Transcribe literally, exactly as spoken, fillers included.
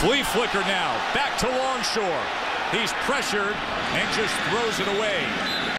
Flea flicker now, back to Longshore. He's pressured and just throws it away.